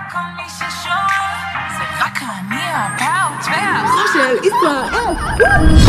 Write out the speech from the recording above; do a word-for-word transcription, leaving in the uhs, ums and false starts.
כל מי ששואל, זה רק אני הבאות והאחות של ישראל.